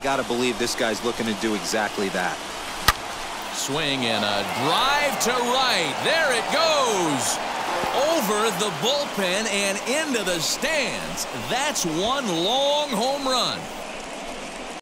got to believe this guy's looking to do exactly that. Swing and a drive to right. There it goes. Over the bullpen and into the stands. That's one long home run.